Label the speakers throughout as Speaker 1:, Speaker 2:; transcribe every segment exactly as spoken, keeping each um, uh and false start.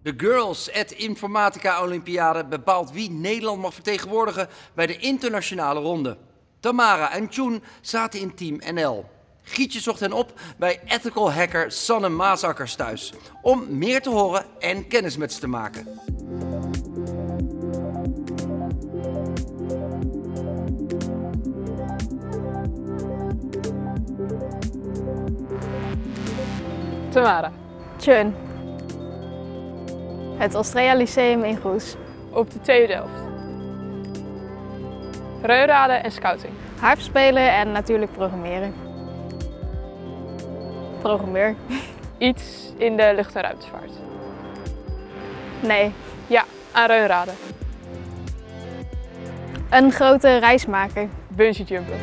Speaker 1: De Girls at Informatica Olympiade bepaalt wie Nederland mag vertegenwoordigen bij de internationale ronde. Tamara en Tjoen zaten in Team N L. Gietje zocht hen op bij ethical hacker Sanne Maasakkers thuis. Om meer te horen en kennis met ze te maken.
Speaker 2: Tamara.
Speaker 3: Tjoen. Het Ostrea Lyceum in Goes.
Speaker 2: Op de TU Delft. Reuraden en scouting.
Speaker 3: Harp spelen en natuurlijk programmeren. Programmeur.
Speaker 2: Iets in de lucht- en ruimtevaart.
Speaker 3: Nee.
Speaker 2: Ja, aan reuraden.
Speaker 3: Een grote reis maken.
Speaker 2: Bungee jumpen.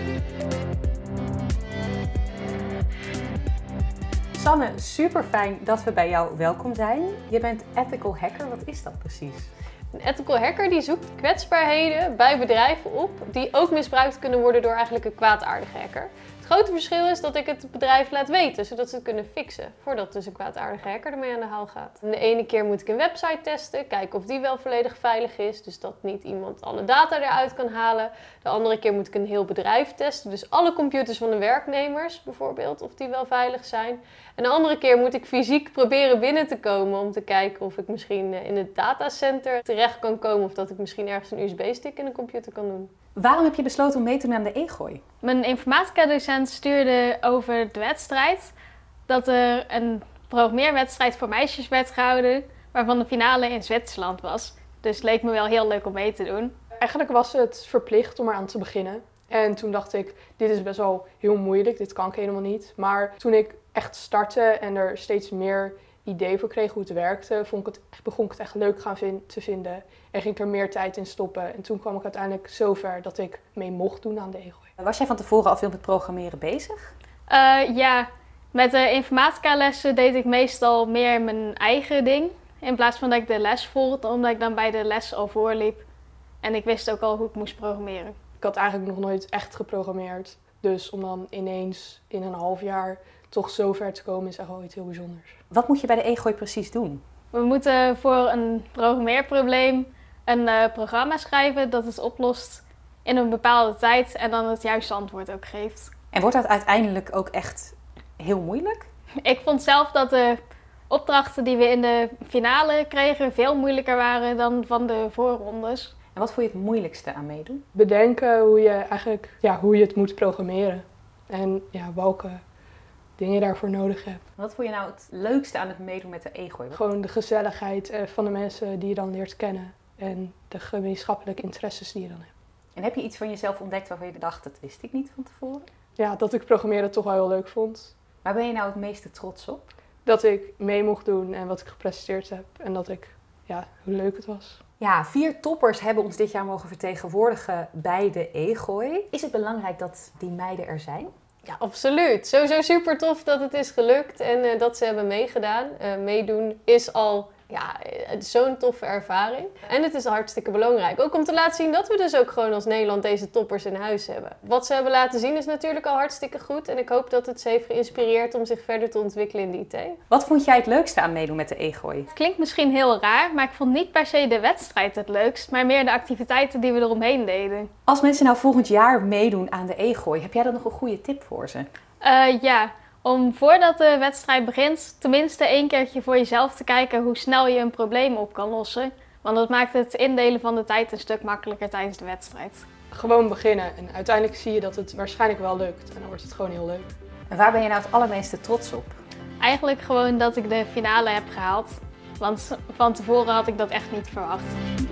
Speaker 4: Sanne, super fijn dat we bij jou welkom zijn. Je bent ethical hacker, wat is dat precies?
Speaker 5: Een ethical hacker die zoekt kwetsbaarheden bij bedrijven op die ook misbruikt kunnen worden door eigenlijk een kwaadaardige hacker. Het grote verschil is dat ik het bedrijf laat weten, zodat ze het kunnen fixen, voordat dus een kwaadaardige hacker ermee aan de haal gaat. De ene keer moet ik een website testen, kijken of die wel volledig veilig is, dus dat niet iemand alle data eruit kan halen. De andere keer moet ik een heel bedrijf testen, dus alle computers van de werknemers bijvoorbeeld, of die wel veilig zijn. En de andere keer moet ik fysiek proberen binnen te komen om te kijken of ik misschien in het datacenter terecht kan komen of dat ik misschien ergens een U S B-stick in een computer kan doen.
Speaker 4: Waarom heb je besloten om mee te doen aan de E-gooi?
Speaker 3: Mijn informatica-docent stuurde over de wedstrijd dat er een programmeerwedstrijd voor meisjes werd gehouden, waarvan de finale in Zwitserland was. Dus het leek me wel heel leuk om mee te doen.
Speaker 2: Eigenlijk was het verplicht om eraan te beginnen. En toen dacht ik, dit is best wel heel moeilijk, dit kan ik helemaal niet. Maar toen ik echt startte en er steeds meer idee voor kreeg hoe het werkte, vond ik het, begon ik het echt leuk gaan vin- te vinden. En ging ik er meer tijd in stoppen. En toen kwam ik uiteindelijk zover dat ik mee mocht doen aan de E-gooi.
Speaker 4: Was jij van tevoren al veel met programmeren bezig?
Speaker 3: Uh, ja, met de informatica-lessen deed ik meestal meer mijn eigen ding. In plaats van dat ik de les volgde, omdat ik dan bij de les al voorliep. En ik wist ook al hoe ik moest programmeren.
Speaker 2: Ik had eigenlijk nog nooit echt geprogrammeerd. Dus om dan ineens in een half jaar toch zo ver te komen is echt wel iets heel bijzonders.
Speaker 4: Wat moet je bij de E-gooi precies doen?
Speaker 3: We moeten voor een programmeerprobleem een uh, programma schrijven dat het oplost in een bepaalde tijd en dan het juiste antwoord ook geeft.
Speaker 4: En wordt dat uiteindelijk ook echt heel moeilijk?
Speaker 3: Ik vond zelf dat de opdrachten die we in de finale kregen veel moeilijker waren dan van de voorrondes.
Speaker 4: En wat vond je het moeilijkste aan meedoen?
Speaker 2: Bedenken hoe je eigenlijk ja, hoe je het moet programmeren. En ja, welke dingen je daarvoor nodig hebt.
Speaker 4: Wat vond je nou het leukste aan het meedoen met de E-gooi?
Speaker 2: Gewoon de gezelligheid van de mensen die je dan leert kennen. En de gemeenschappelijke interesses die je dan hebt.
Speaker 4: En heb je iets van jezelf ontdekt waarvan je dacht, dat wist ik niet van tevoren?
Speaker 2: Ja, dat ik programmeren toch wel heel leuk vond.
Speaker 4: Waar ben je nou het meeste trots op?
Speaker 2: Dat ik mee mocht doen en wat ik gepresteerd heb. En dat ik, ja, hoe leuk het was.
Speaker 4: Ja, vier toppers hebben ons dit jaar mogen vertegenwoordigen bij de E-gooi. Is het belangrijk dat die meiden er zijn?
Speaker 5: Ja, absoluut. Sowieso super tof dat het is gelukt en uh, dat ze hebben meegedaan. Uh, meedoen is al ja, zo'n toffe ervaring. En het is hartstikke belangrijk. Ook om te laten zien dat we dus ook gewoon als Nederland deze toppers in huis hebben. Wat ze hebben laten zien is natuurlijk al hartstikke goed. En ik hoop dat het ze heeft geïnspireerd om zich verder te ontwikkelen in die I T.
Speaker 4: Wat vond jij het leukste aan meedoen met de E-gooi?
Speaker 3: Het klinkt misschien heel raar, maar ik vond niet per se de wedstrijd het leukst, maar meer de activiteiten die we eromheen deden.
Speaker 4: Als mensen nou volgend jaar meedoen aan de E-gooi, heb jij dan nog een goede tip voor ze?
Speaker 3: Uh, ja. Om voordat de wedstrijd begint, tenminste één keertje voor jezelf te kijken hoe snel je een probleem op kan lossen. Want dat maakt het indelen van de tijd een stuk makkelijker tijdens de wedstrijd.
Speaker 2: Gewoon beginnen en uiteindelijk zie je dat het waarschijnlijk wel lukt. En dan wordt het gewoon heel leuk.
Speaker 4: En waar ben je nou het allermeeste trots op?
Speaker 3: Eigenlijk gewoon dat ik de finale heb gehaald. Want van tevoren had ik dat echt niet verwacht.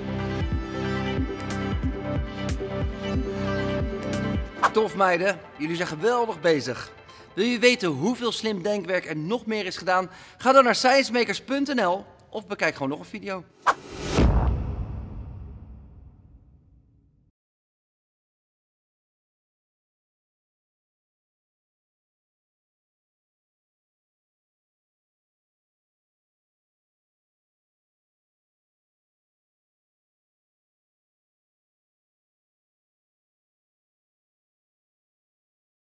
Speaker 1: Tof meiden, jullie zijn geweldig bezig. Wil je weten hoeveel slim denkwerk er nog meer is gedaan? Ga dan naar sciencemakers punt n l of bekijk gewoon nog een video.